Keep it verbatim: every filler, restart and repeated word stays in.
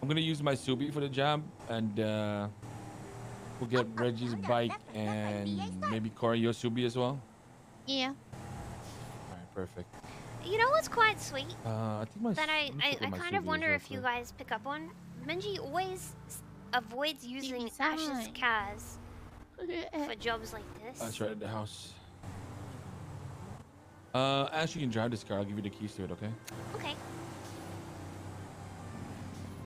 I'm gonna use my Subi for the job, and uh, we'll get Reggie's bike and maybe Corey your Subi as well. Yeah. All right, perfect. You know what's quite sweet? Uh, I think my That I, let me I, check I what my kind of Subi is wonder real if you quick. guys pick up on. Benji always s- avoids using Ash's sign. cars for jobs like this. That's right at the house. Uh, Ash, you can drive this car. I'll give you the keys to it, okay? Okay.